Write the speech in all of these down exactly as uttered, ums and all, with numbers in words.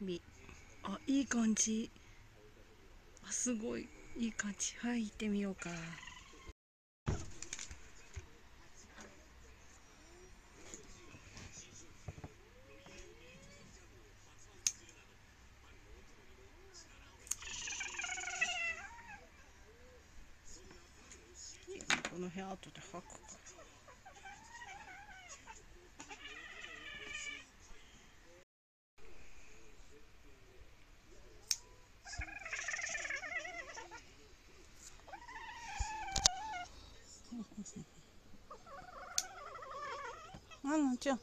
び。あ、いい感じ。あ、すごいいい感じ。はい、行ってみようか。この辺後で履くかな。あのちゃん。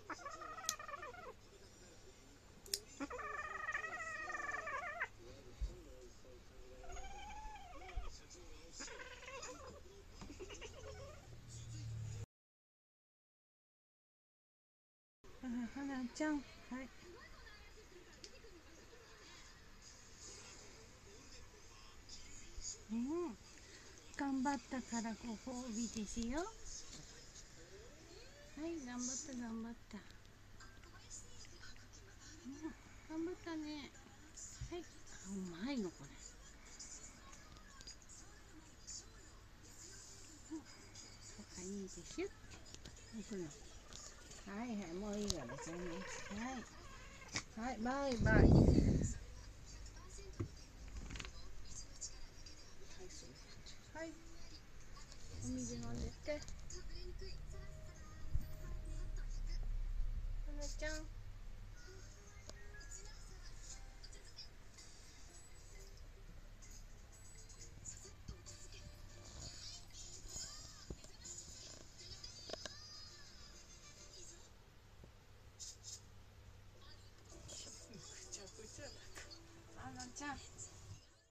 あ、はなちゃん。はい。うん。頑張ったからご褒美ですよ。はい、頑張った頑張った。うん、頑張ったね。はい。うまいのこれ。うん、仲いいでしょ。行くの。はいはい、もういいからじゃあね。はい。はい、バイバイ。はい。お水飲んでって。はなちゃん。めちゃくちゃだ。はなちゃん。